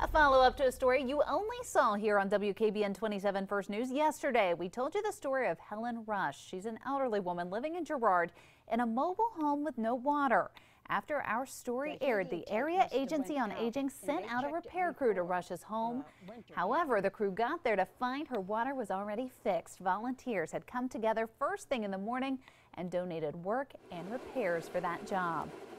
A follow-up to a story you only saw here on WKBN 27 First News yesterday. We told you the story of Helen Rush. She's an elderly woman living in Girard in a mobile home with no water. After our story aired, the Area Agency on Aging sent out a repair crew to Rush's home. However, the crew got there to find her water was already fixed. Volunteers had come together first thing in the morning and donated work and repairs for that job.